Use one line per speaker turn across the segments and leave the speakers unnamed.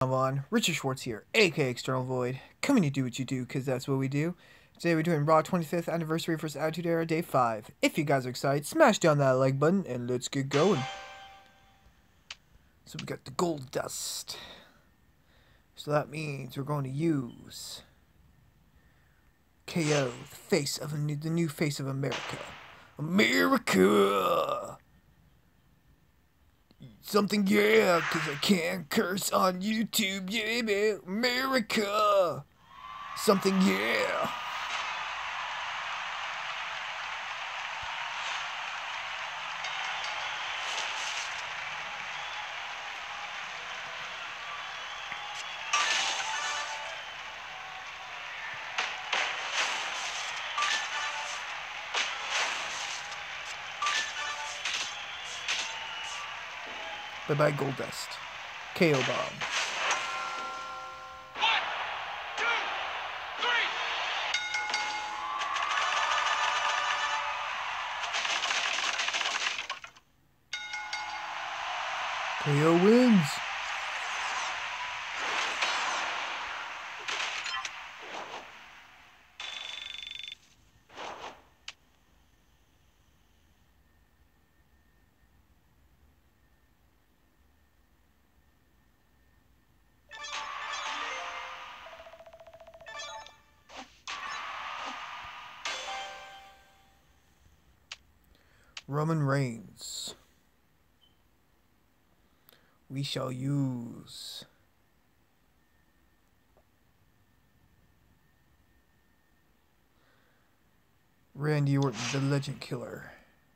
On Richard Schwartz here, aka External Void, coming to do what you do, because that's what we do. Today we're doing Raw 25th Anniversary vs. Attitude Era Day 5. If you guys are excited, smash down that like button and let's get going. So we got the gold dust. So that means we're going to use KO, the new face of America. America! Something, yeah, because I can't curse on YouTube, yeah, man. America! Something, yeah. Bye-bye, Goldust. KO Bomb.
1, 2, 3.
KO wins. Roman Reigns. We shall use Randy Orton, the Legend Killer.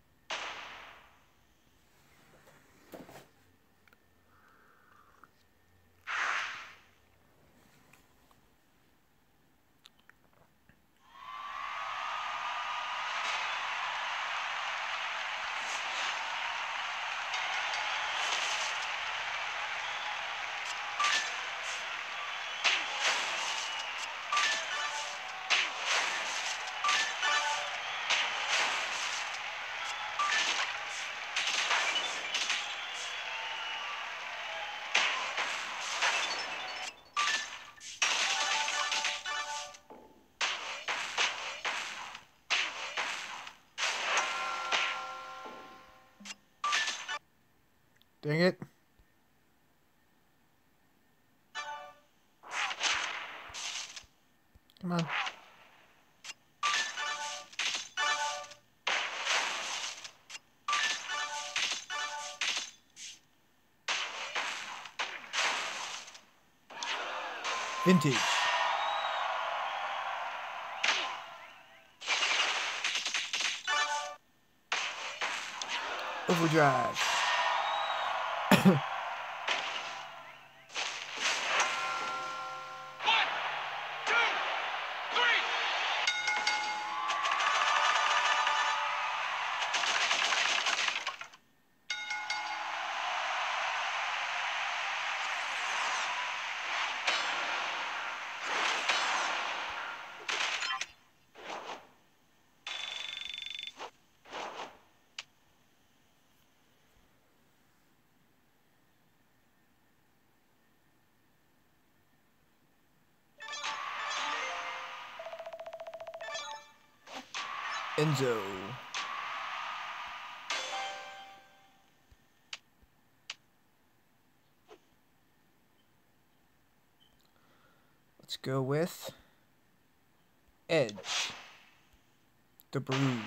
Dang it. Come on. Vintage. Overdrive. Enzo. Let's go with Edge. The Brood.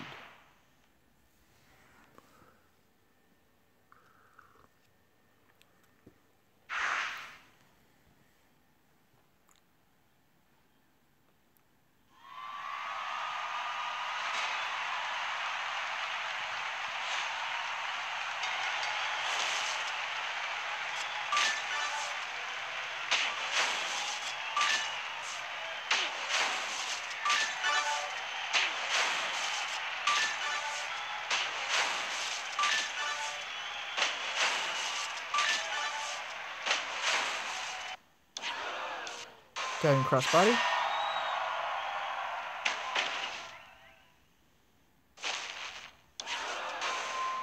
Diving crossbody.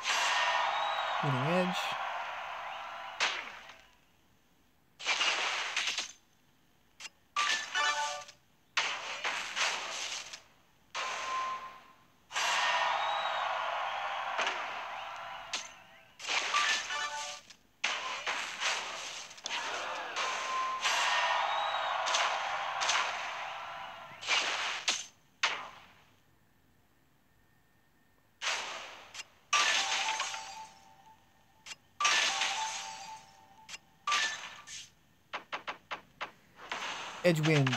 Leading edge. Edge wins.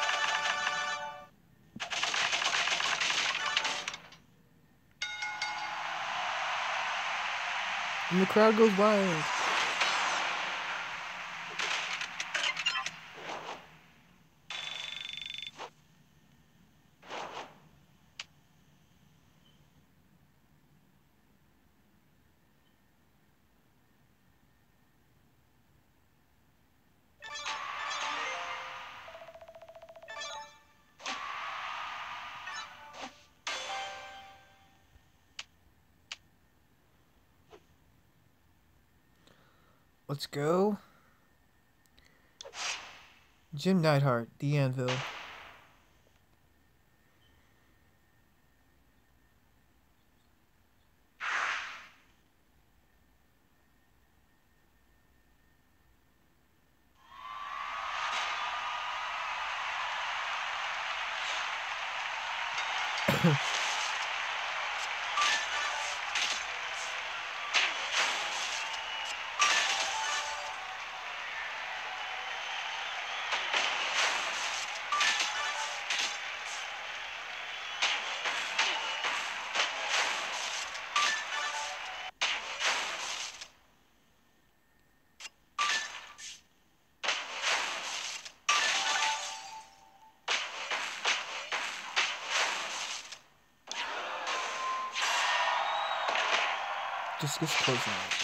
And the crowd goes wild. Let's go. Jim Neidhart, The Anvil. Just gets close now.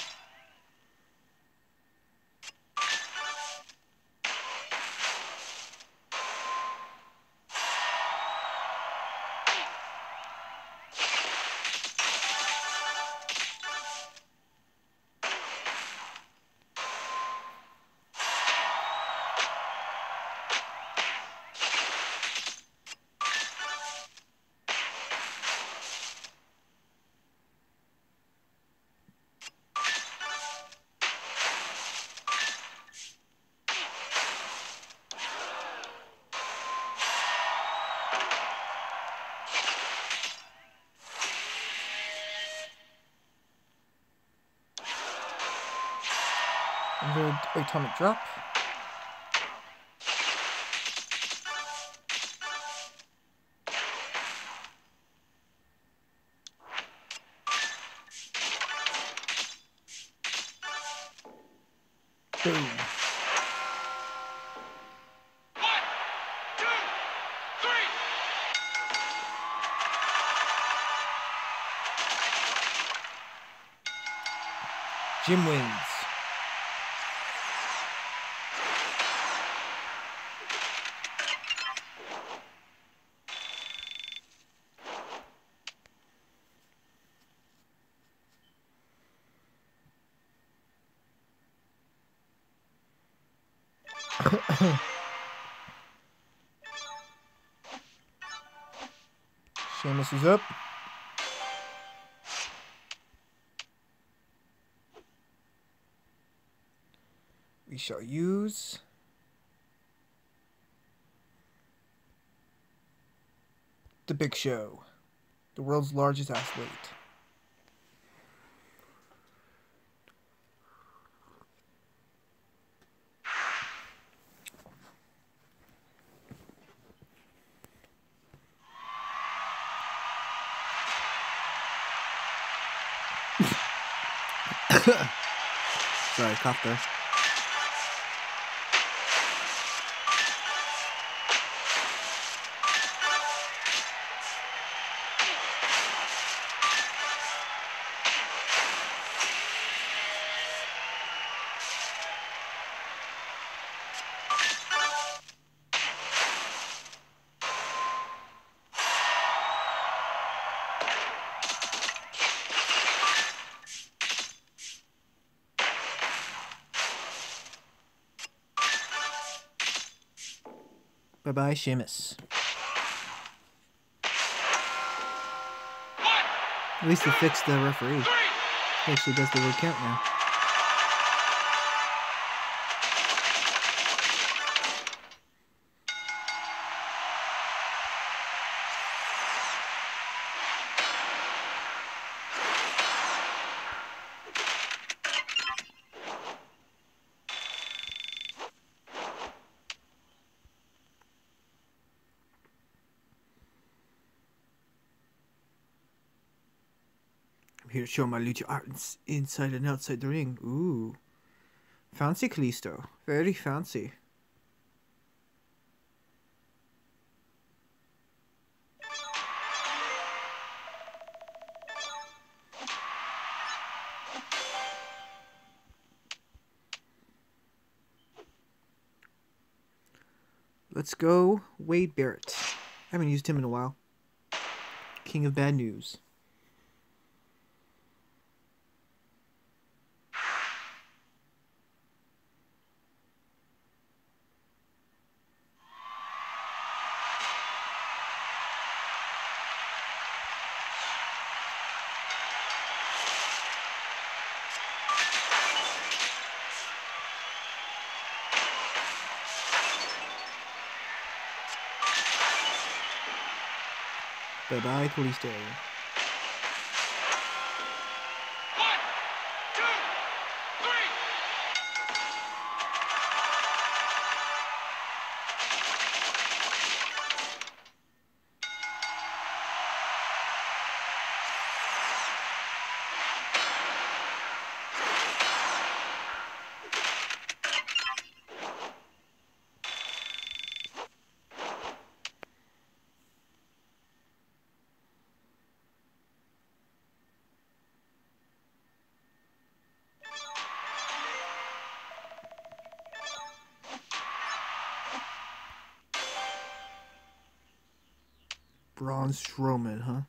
Inverted atomic drop. Boom.
1, 2, 3.
Jim wins. Sheamus is up. We shall use the Big Show, the world's largest athlete. Sorry, cough there. Bye-bye, Sheamus. At least they fixed the referee. He actually does the word count now. I'm here to show my lucha arts inside and outside the ring. Ooh. Fancy, Kalisto. Very fancy. Let's go Wade Barrett. I haven't used him in a while. King of Bad News. Bye-bye, Kalisto.
1, 2, 3.
Braun Strowman, huh?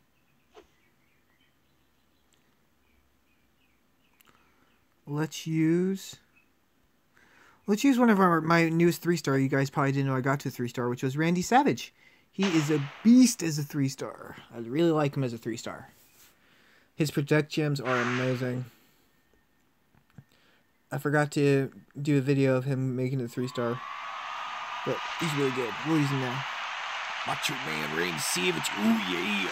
Let's use one of my newest 3-star. You guys probably didn't know I got to 3-star, which was Randy Savage. He is a beast as a 3-star. I really like him as a 3-star. His protect gems are amazing. I forgot to do a video of him making a 3-star, but he's really good. We'll use him now.
Macho Man Randy Savage. Ooh, yeah.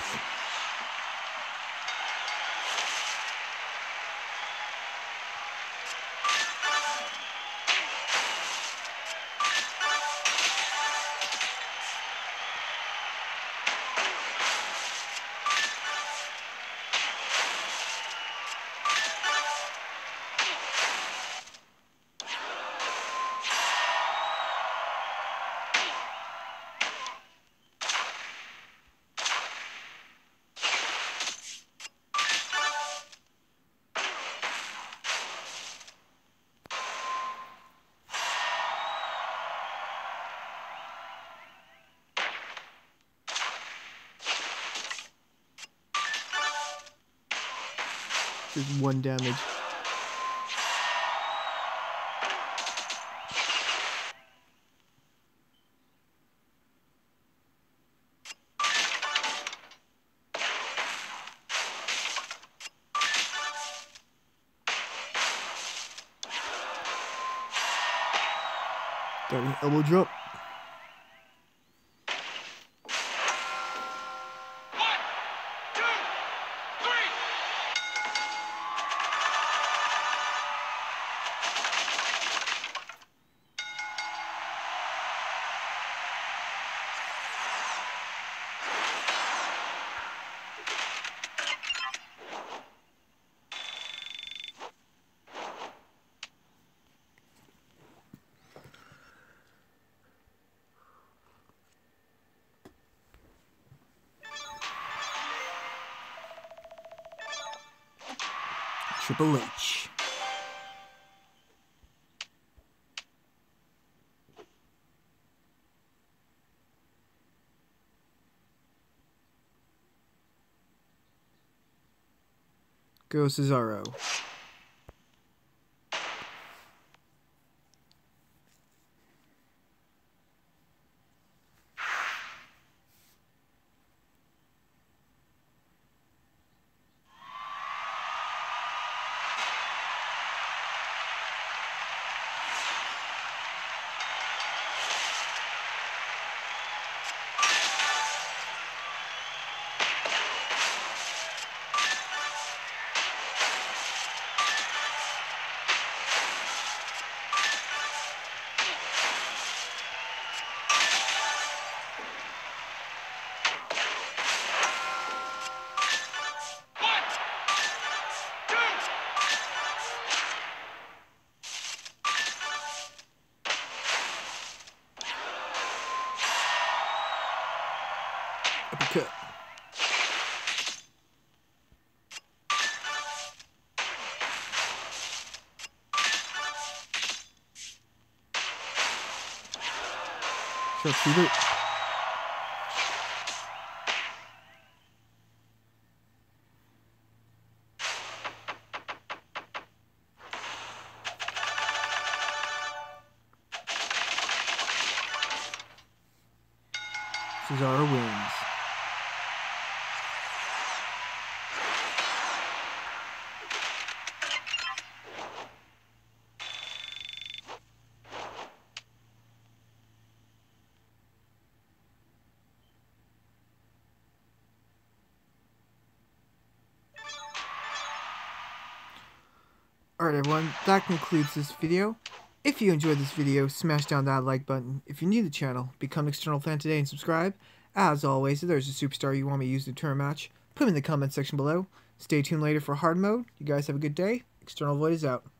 Just 1 damage. Got an elbow drop.
1, 2, 3.
Triple H. Go Cesaro. Sharpshooter. Cesaro wins. Alright everyone, that concludes this video. If you enjoyed this video, smash down that like button. If you're new to the channel, become an external fan today and subscribe. As always, if there's a superstar you want me to use to turn a match, put them in the comment section below. Stay tuned later for hard mode. You guys have a good day. External Void is out.